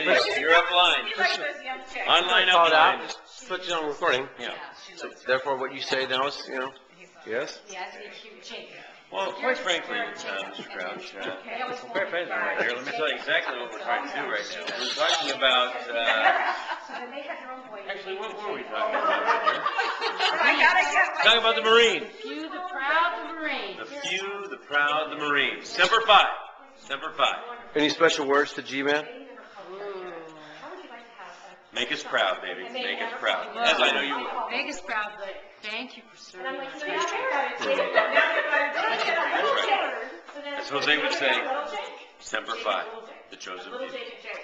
You're offline. Online, offline. Just put you on recording. Yeah. So therefore, what you say now is, yes? Well, quite frankly, Mr. Crouch, quite frankly, right here, let me tell you exactly what we're trying to do right now. We're talking about, actually, what were we talking about right here? Talking about the Marine. The few, the proud, the Marine. The few, the proud, the Marines. Semper Fi. Semper Fi. Any special words to G-Man? Make us proud, baby. Make us proud. As I know you will. Make us proud, but thank you for serving us. As Jose would say, Semper Fi, the chosen few.